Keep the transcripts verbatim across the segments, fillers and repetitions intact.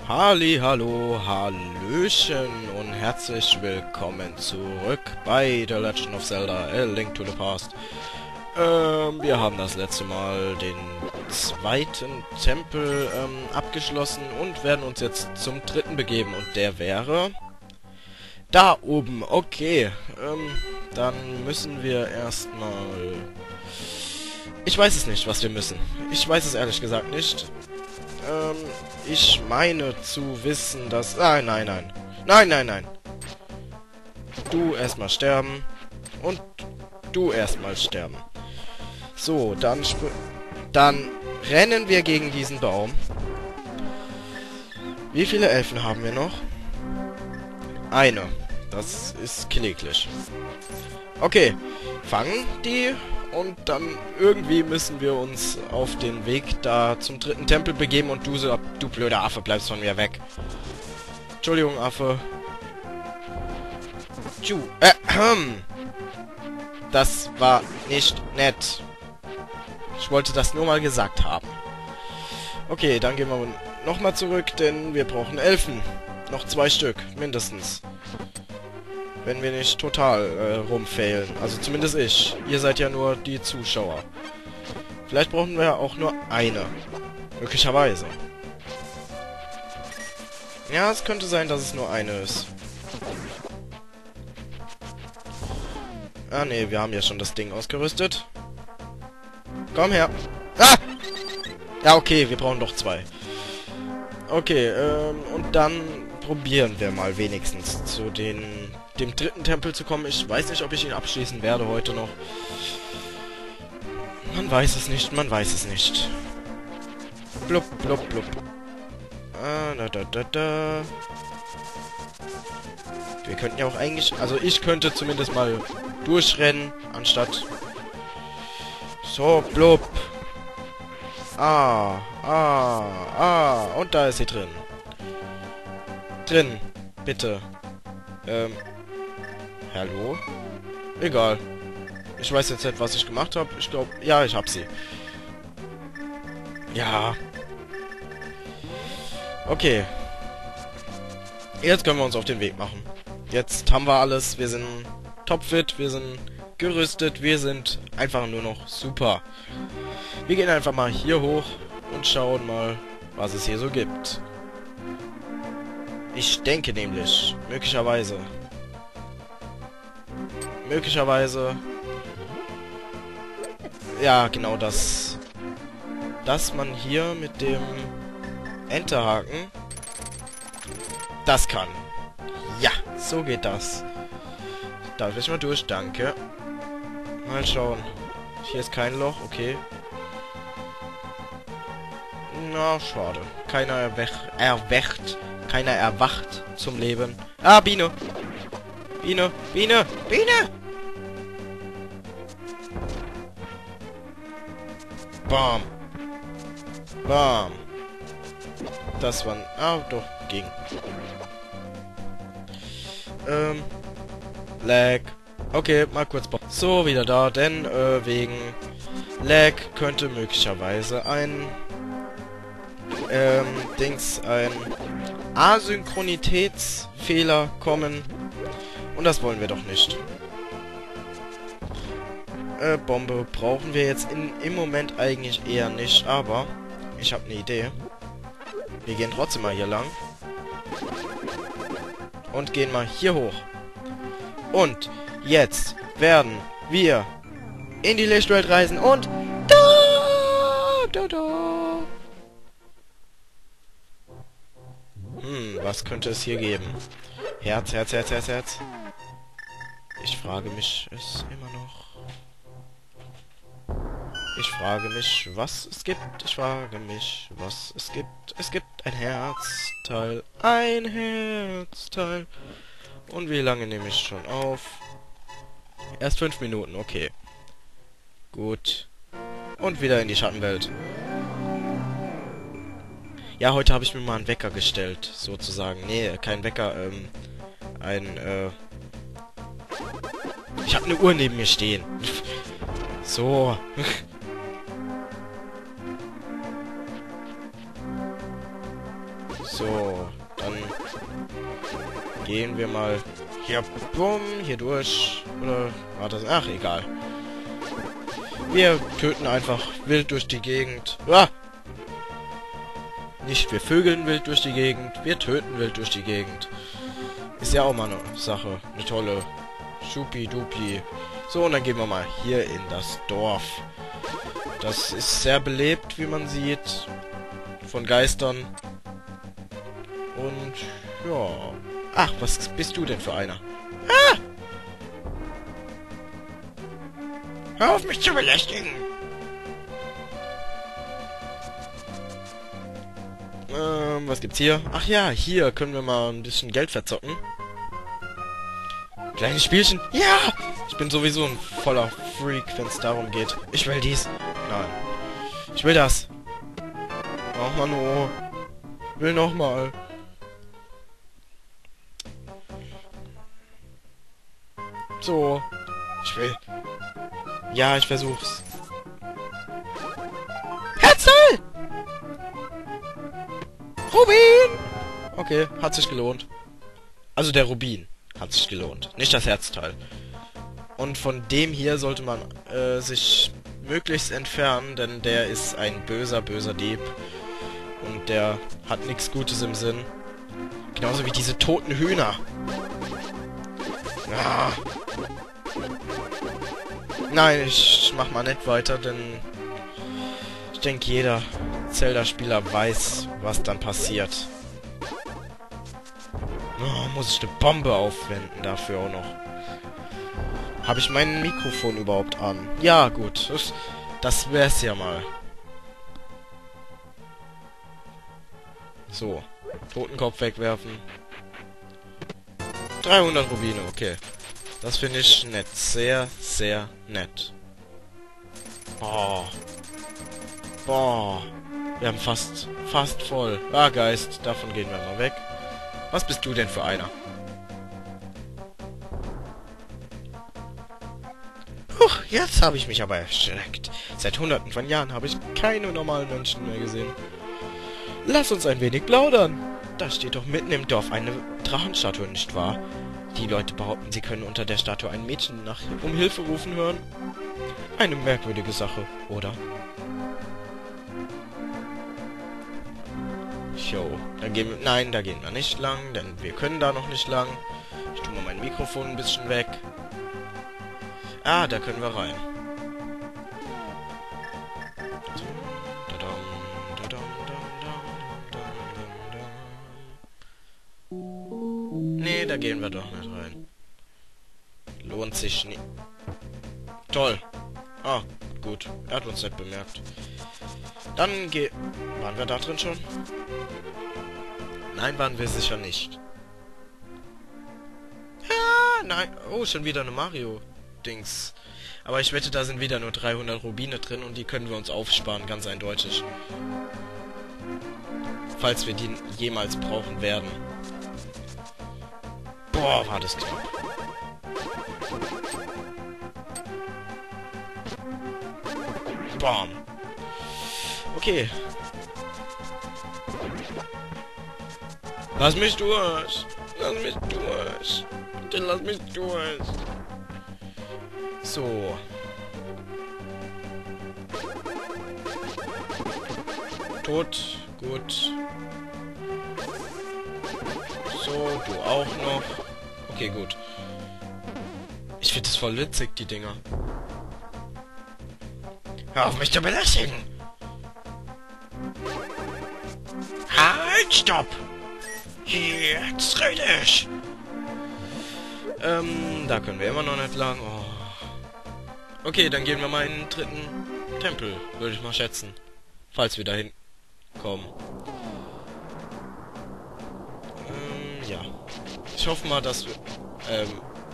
Halli, hallo, hallöchen und herzlich willkommen zurück bei The Legend of Zelda: A Link to the Past. Ähm, wir haben das letzte Mal den zweiten Tempel ähm, abgeschlossen und werden uns jetzt zum dritten begeben. Und der wäre da oben. Okay, ähm, dann müssen wir erstmal... Ich weiß es nicht, was wir müssen. Ich weiß es ehrlich gesagt nicht. Ähm, ich meine zu wissen, dass... Nein, nein, nein. Nein, nein, nein. Du erstmal sterben. Und du erstmal sterben. So, dann... Sp dann rennen wir gegen diesen Baum. Wie viele Elfen haben wir noch? Eine. Das ist kläglich. Okay. Fangen die... Und dann irgendwie müssen wir uns auf den Weg da zum dritten Tempel begeben und du so, du blöder Affe, bleibst von mir weg. Entschuldigung, Affe. Tschu, äh, das war nicht nett. Ich wollte das nur mal gesagt haben. Okay, dann gehen wir nochmal zurück, denn wir brauchen Elfen. Noch zwei Stück, mindestens. Wenn wir nicht total äh, rumfailen. Also zumindest ich. Ihr seid ja nur die Zuschauer. Vielleicht brauchen wir auch nur eine. Möglicherweise. Ja, es könnte sein, dass es nur eine ist. Ah, nee, wir haben ja schon das Ding ausgerüstet. Komm her. Ah! Ja, okay, wir brauchen doch zwei. Okay, ähm, und dann probieren wir mal wenigstens zu den... dem dritten Tempel zu kommen. Ich weiß nicht, ob ich ihn abschließen werde heute noch. Man weiß es nicht, man weiß es nicht. Blub, blub, blub. Ah, da, da, da, da. Wir könnten ja auch eigentlich... Also ich könnte zumindest mal durchrennen, anstatt... So, blub. Ah, ah, ah. Und da ist sie drin. Drin. Bitte. Ähm... Hallo? Egal. Ich weiß jetzt nicht, was ich gemacht habe. Ich glaube, ja, ich habe sie. Ja. Okay. Jetzt können wir uns auf den Weg machen. Jetzt haben wir alles. Wir sind topfit, wir sind gerüstet, wir sind einfach nur noch super. Wir gehen einfach mal hier hoch und schauen mal, was es hier so gibt. Ich denke nämlich, möglicherweise... Möglicherweise... Ja, genau das. Dass man hier mit dem Enterhaken... Das kann. Ja, so geht das. Da will ich mal durch, danke. Mal schauen. Hier ist kein Loch, okay. Na, schade. Keiner erwech erwecht. Keiner erwacht zum Leben. Ah, Biene! Biene! Biene! Biene! Bam! Bam! Das war... Ah, doch, ging. Ähm... Lag. Okay, mal kurz... So, wieder da, denn äh, wegen Lag könnte möglicherweise ein... Ähm, Dings, ein Asynchronitätsfehler kommen. Und das wollen wir doch nicht. Äh, Bombe brauchen wir jetzt in, im Moment eigentlich eher nicht, aber ich habe eine Idee. Wir gehen trotzdem mal hier lang. Und gehen mal hier hoch. Und jetzt werden wir in die Lichtwelt reisen und... Da, da, da. Hm, was könnte es hier geben? Herz, Herz, Herz, Herz, Herz. Ich frage mich es immer noch. Ich frage mich, was es gibt. Ich frage mich, was es gibt. Es gibt ein Herzteil. Ein Herzteil. Und wie lange nehme ich schon auf? Erst fünf Minuten, okay. Gut. Und wieder in die Schattenwelt. Ja, heute habe ich mir mal einen Wecker gestellt, sozusagen. Nee, kein Wecker, ähm... Ein, äh... Ich habe eine Uhr neben mir stehen. So. So, dann gehen wir mal hier, bumm, hier durch. Oder war das? Ach, egal. Wir töten einfach wild durch die Gegend. Ah! Nicht wir vögeln wild durch die Gegend, wir töten wild durch die Gegend. Ist ja auch mal eine Sache. Eine tolle. Schupi-dupi. So, und dann gehen wir mal hier in das Dorf. Das ist sehr belebt, wie man sieht. Von Geistern. Und, ja. Ach, was bist du denn für einer? Ah! Hör auf, mich zu belästigen! Ähm, was gibt's hier? Ach ja, hier können wir mal ein bisschen Geld verzocken. Kleines Spielchen? Ja! Ich bin sowieso ein voller Freak, wenn es darum geht. Ich will dies. Nein. Ich will das. Ach, Mano. Will nochmal. So. Ich will. Ja, ich versuch's. Herzl! Rubin! Okay, hat sich gelohnt. Also der Rubin hat sich gelohnt. Nicht das Herzteil. Und von dem hier sollte man äh, sich möglichst entfernen, denn der ist ein böser, böser Dieb. Und der hat nichts Gutes im Sinn. Genauso wie diese toten Hühner. Ah. Nein, ich mach mal nicht weiter, denn ich denke, jeder Zelda-Spieler weiß, was dann passiert. Oh, muss ich eine Bombe aufwenden dafür auch noch. Habe ich mein Mikrofon überhaupt an? Ja, gut. Das, das wär's ja mal. So. Totenkopf wegwerfen. dreihundert Rubine, okay. Das finde ich nett. Sehr, sehr nett. Boah. Boah. Wir haben fast, fast voll. Ah, Geist. Davon gehen wir mal weg. Was bist du denn für einer? Huch, jetzt habe ich mich aber erschreckt. Seit hunderten von Jahren habe ich keine normalen Menschen mehr gesehen. Lass uns ein wenig plaudern. Da steht doch mitten im Dorf eine Drachenstatue, nicht wahr? Die Leute behaupten, sie können unter der Statue ein Mädchen nach um Hilfe rufen hören. Eine merkwürdige Sache, oder? Jo, dann gehen wir... Nein, da gehen wir nicht lang, denn wir können da noch nicht lang. Ich tue mal mein Mikrofon ein bisschen weg. Ah, da können wir rein. Nee, da gehen wir doch nicht rein. Lohnt sich nicht. Toll. Ah, gut. Er hat uns nicht bemerkt. Dann geh... Waren wir da drin schon? Nein, waren wir sicher nicht. Ah, nein. Oh, schon wieder eine Mario-Dings. Aber ich wette, da sind wieder nur dreihundert Rubine drin und die können wir uns aufsparen, ganz eindeutig. Falls wir die jemals brauchen werden. Boah, war das knapp. Bam. Okay. Lass mich durch. Lass mich durch. Bitte lass mich durch. So. Tot. Gut. So, du auch noch. Okay, gut. Ich finde das voll witzig, die Dinger. Hör auf mich zu belästigen! Halt, stopp! Jetzt rede ich! Ähm, da können wir immer noch nicht lang. Oh. Okay, dann gehen wir mal in den dritten Tempel, würde ich mal schätzen. Falls wir dahin kommen. Ähm, ja. Ich hoffe mal, dass wir... Ähm...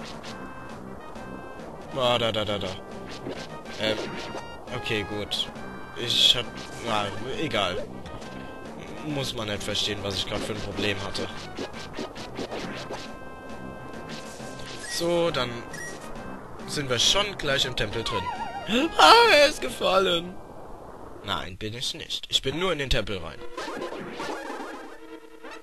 Ah, da, da, da, da. Ähm... Okay, gut. Ich hab... Na, egal. Muss man nicht verstehen, was ich gerade für ein Problem hatte. So, dann sind wir schon gleich im Tempel drin. Ah, er ist gefallen. Nein, bin ich nicht. Ich bin nur in den Tempel rein.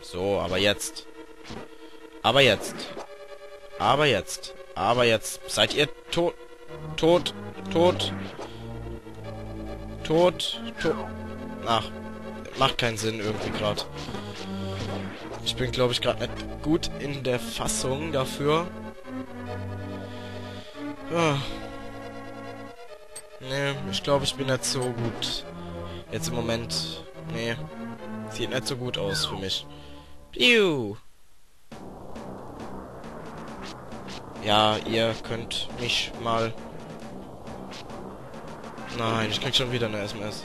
So, aber jetzt. Aber jetzt. Aber jetzt. Aber jetzt. Seid ihr tot? Tot. Tot. Tot. Tot. Ach. Macht keinen Sinn irgendwie gerade. Ich bin, glaube ich, gerade nicht gut in der Fassung dafür. Ah. Nee, ich glaube, ich bin nicht so gut. Jetzt im Moment. Nee. Sieht nicht so gut aus für mich. Piu. Ja, ihr könnt mich mal... Nein, ich krieg schon wieder eine S M S.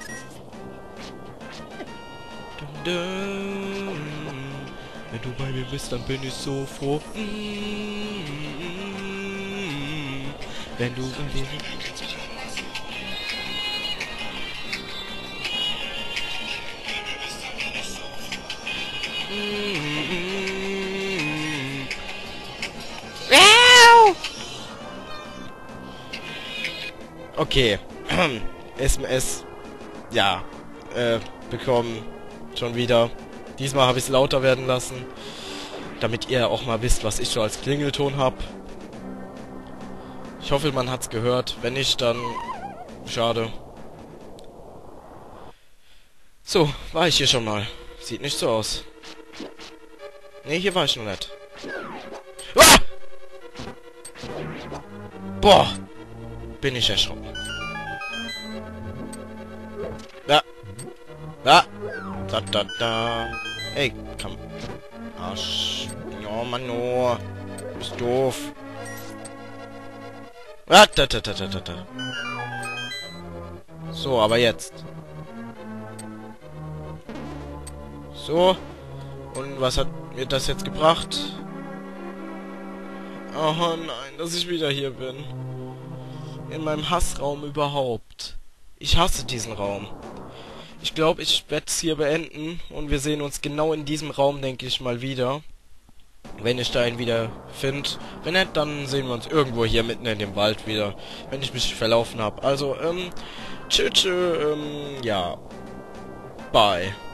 Wenn du bei mir bist, dann bin ich so froh. Wenn du bei mir bist... Okay. S M S. Ja. Äh, bekommen. Schon wieder. Diesmal habe ich es lauter werden lassen. Damit ihr auch mal wisst, was ich so als Klingelton habe. Ich hoffe, man hat's gehört. Wenn nicht, dann... Schade. So, war ich hier schon mal. Sieht nicht so aus. Ne, hier war ich noch nicht. Ah! Boah! Bin ich erschrocken. Ja. Ja. Da, da, da. Ey, komm. Arsch. Ja, Mann, oh. Du bist doof. Ah, da, da, da, da, da, da. So, aber jetzt. So. Und was hat mir das jetzt gebracht? Oh nein, dass ich wieder hier bin. In meinem Hassraum überhaupt. Ich hasse diesen Raum. Ich glaube, ich werde es hier beenden. Und wir sehen uns genau in diesem Raum, denke ich, mal wieder. Wenn ich da ihn wieder finde. Wenn nicht, dann sehen wir uns irgendwo hier mitten in dem Wald wieder. Wenn ich mich verlaufen habe. Also, ähm, tschö, tschö, ähm, ja. Bye.